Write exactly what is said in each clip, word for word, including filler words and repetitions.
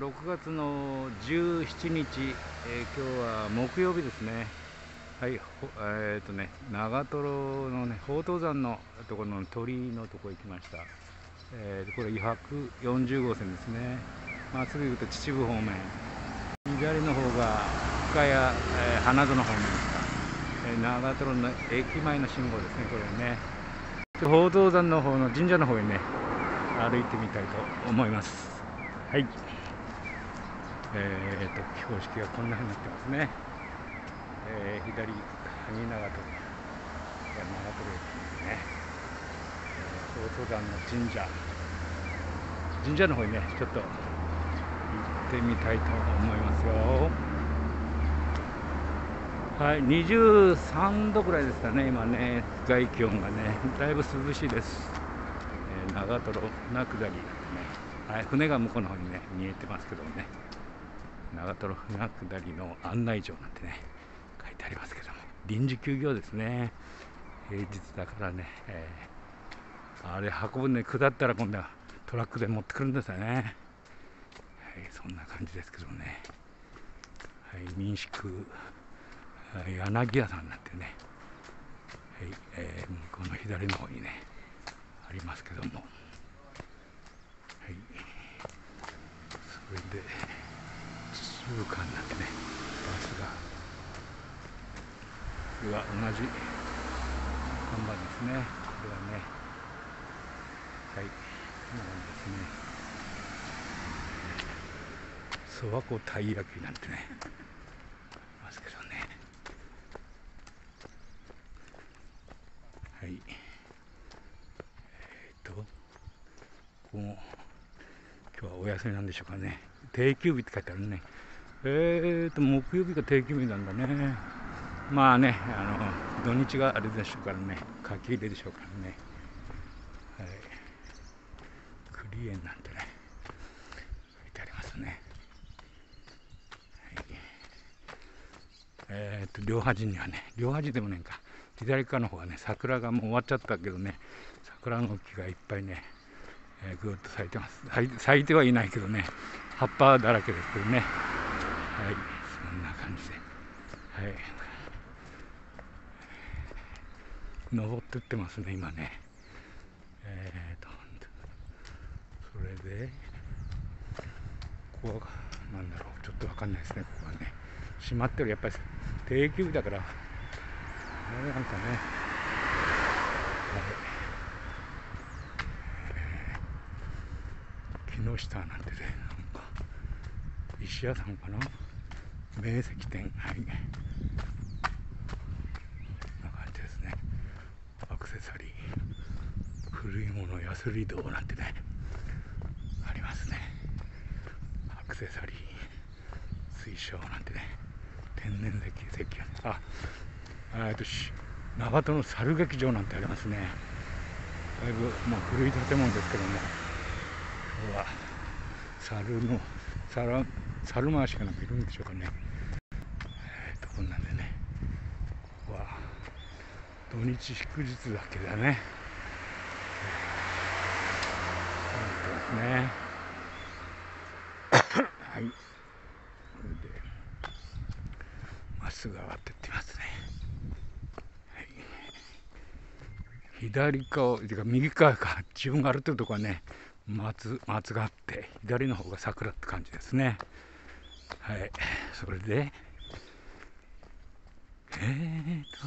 ろくがつのじゅうしちにち、えー、今日は木曜日ですね。はい、えっ、ー、とね、長瀞のね、宝登山のところの鳥居のところ行きました。えー、これひゃくよんじゅうごうせんですね。まっすぐ行くと秩父方面、左の方が深谷、えー、花園方面ですか。えー、長瀞の駅前の信号ですね、これね。宝登山の方の神社の方へね、歩いてみたいと思います。はい。えーと、標識がこんな風になってますね。えー、左、萩長瀞、長瀞駅ですね。えー、宝登山の神社、神社の方にね、ちょっと行ってみたいと思いますよ。はい、にじゅうさんどぐらいですかね、今ね、外気温がね、だいぶ涼しいです。えー、長瀞船下りなんてね、はい、船が向こうの方にね、見えてますけどもね、長瀞船下りの案内状なんてね、書いてありますけども、臨時休業ですね。平日だからね、えー、あれ運ぶね、下ったら今度はトラックで持ってくるんですよね。はい、そんな感じですけどね。はい、民宿柳屋さんなんてね、はい、えー、向こうの左の方にねありますけども、はい、それで秩父間なんてね、バスがこれは同じ看板ですね。これはね、はい、こんな感じですね。諏訪湖たい焼きなんてねありますけどね。はい、えー、っとここも今日はお休みなんでしょうかね。定休日って書いてあるね。えーと木曜日が定休日なんだね。まあね、あの土日があれでしょうからね、書き入れでしょうからね。はい、栗園なんてね書いてありますね。はい、えーと両端にはね、両端でもねえか、左側の方はね、桜がもう終わっちゃったけどね、桜の木がいっぱいね、えー、ぐーっと咲いてます。咲いてはいないけどね、葉っぱだらけですけどね。はい、そんな感じで、はい、登ってってますね、今ね。えーと、それで、ここは、なんだろう、ちょっとわかんないですね、ここはね。閉まってる、やっぱり定休日だから、あれなんかね、はい、木下なんてね、なんか、石屋さんかな、名石店、はい。こんな感じですね。アクセサリー、古いものやすり堂なんてね、ありますね。アクセサリー、水晶なんてね、天然石、石やね。あ、えっと、長門の猿劇場なんてありますね。だいぶ、まあ、古い建物ですけども、今日は猿の猿猿回しかなんかいるんでしょうかね。えー、とこんなんでね、ここは土日祝日だけだね。そうですね。はい。これでまっすぐ上がっていってますね。はい、左側、てか右側か、自分が歩いてるとこはね、松、松があって、左の方が桜って感じですね。はい、それで、えーと、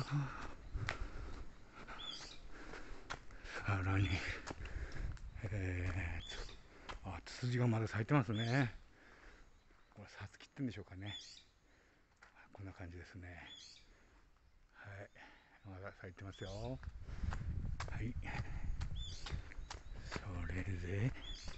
さらに、えーと、あ、ツツジがまだ咲いてますね。これ、さつきってんでしょうかね。こんな感じですね。はい、まだ咲いてますよ。はい、それで、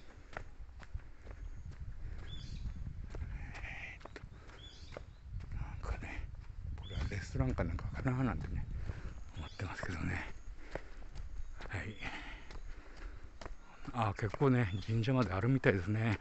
レストランかなんかかななんてね思ってますけどね。はい、あ、結構ね神社まであるみたいですね。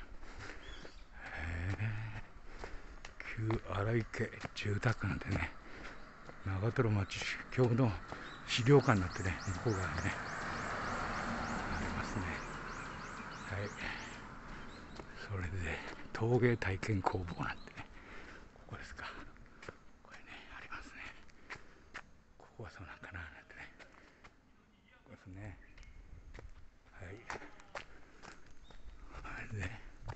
旧荒井家住宅なんてね、長瀞町郷の資料館になってね、向こう側にねありますね。はい、それで陶芸体験工房なんてね、ここですか。これね、ありますね。ここはそうなんかななんてね。ここですね。はい。で、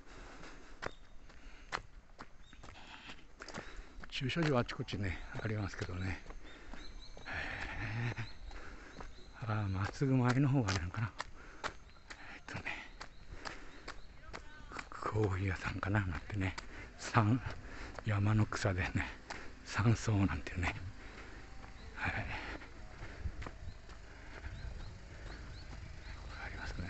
駐車場あちこちね、ありますけどね。ああ、まっすぐ前の方がなんかな。えっとね、コーヒー屋さんかななんてね。山、山の草でね、山荘なんていうね。はい。ありますね。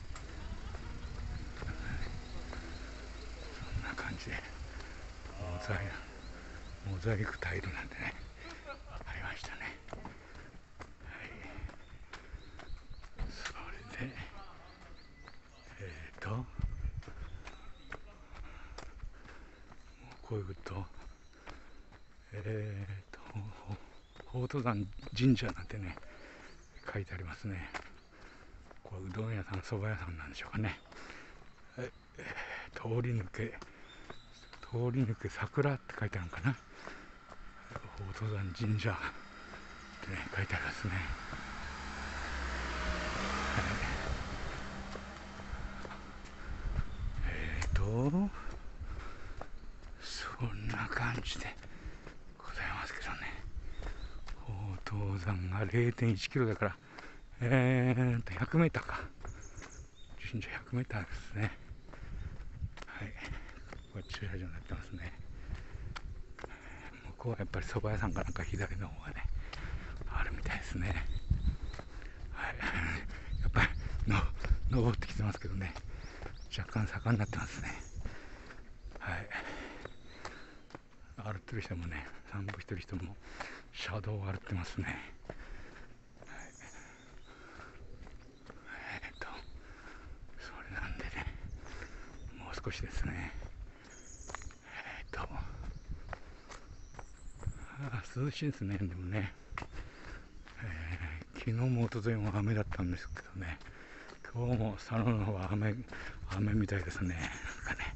そんな感じで、モザイク、モザイクタイルなんてね、ありましたね。はい。それで、えっ、ー、と、こういうと、えっ、ー、と、宝登山神社なんてね、書いてありますね。これうどん屋さん、蕎麦屋さんなんでしょうかね。え通り抜け、通り抜け桜って書いてあるのかな。宝登山神社ってね、書いてありますね。はい、えーと、そんな感じでございますけどね。宝登山が れいてんいちキロだから、えーと、ひゃくメーターか。神社ひゃくメーターですね。はい。これ駐車場になってますね。向こうはやっぱり蕎麦屋さんかなんか左の方がね、あるみたいですね。はい。やっぱりの登ってきてますけどね、若干坂になってますね。はい。歩ってる人もね、散歩してる人も車道を歩ってますね。はい、えー、っと、それなんでね、もう少しですね。えー、っと、あ涼しいですね、でもね。えー、昨日も一昨日も雨だったんですけどね、今日も佐野の方は雨、雨みたいですね。なんかね。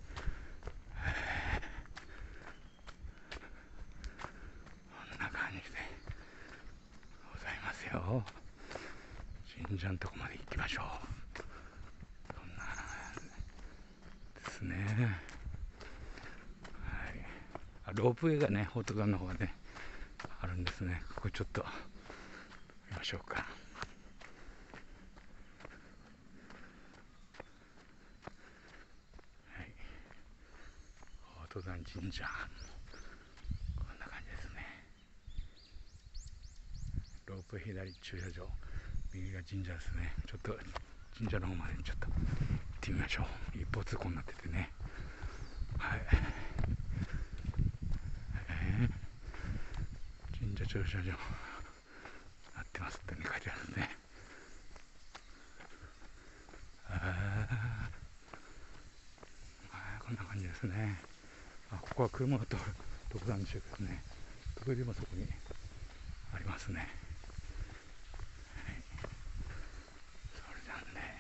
こんな感じでございますよ。神社のとこまで行きましょう。そんなですね。はい。あ、ロープウェイがね、宝登山の方がね、あるんですね。ここちょっと見ましょうか。はい。宝登山神社。こんな感じですね。ロープ左駐車場、右が神社ですね。ちょっと神社の方までちょっと行ってみましょう。一方通行になっててね。はい。えー、神社駐車場なってますってね、書いてあるんですね。ああ、こんな感じですね。あ、ここは車が通るとこなんでしょうけどね、トイレもそこにありますね。はい、それなんで、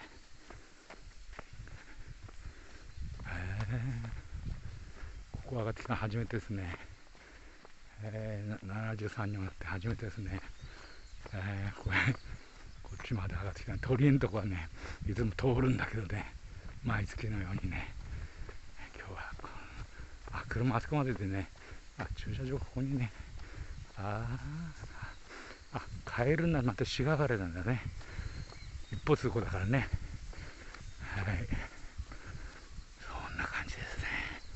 えー、ここ上がってきたの初めてですね。えー、ななじゅうさんにもなって初めてですね。えー、これこっちまで上がってきた鳥居のとこはね、いつも通るんだけどね、毎月のようにね、今日はあ、車あそこまででね、あ、駐車場ここにね、ああ、あ、カエルなまたシガガレなんだね。一歩通行だからね。はい、そんな感じですね。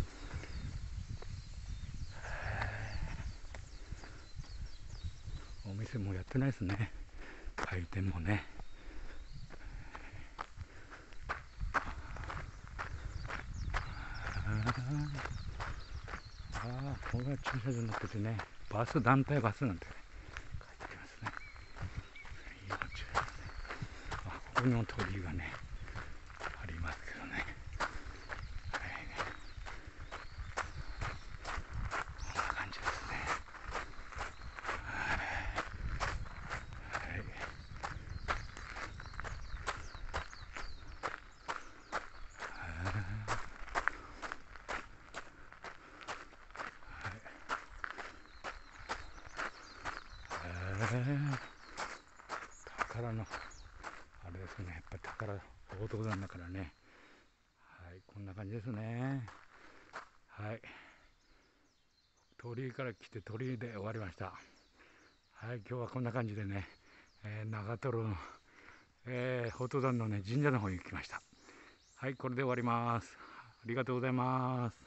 お店もやってないですね、開店もね。ああ、これが駐車場になっててね、バス、団体バスなんて、ね、書いてありますね。いい駐車場ね。あ、ここにも鳥居がね、ありますけどね。はい、こんな感じですね。はい。 宝のあれですね、やっぱ宝大登山だからね。はい、こんな感じですね。はい、鳥居から来て鳥居で終わりました。はい、今日はこんな感じでね、えー、長瀞の、えー、宝登山のね神社の方に来ました。はい、これで終わります。ありがとうございます。